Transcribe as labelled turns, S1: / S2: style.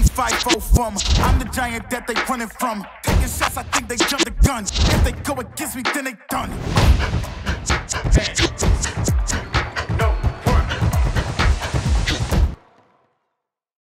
S1: 5-0 from. I'm the giant that they running from. Taking shots, I think they jumped the gun. If they go against me, then they done.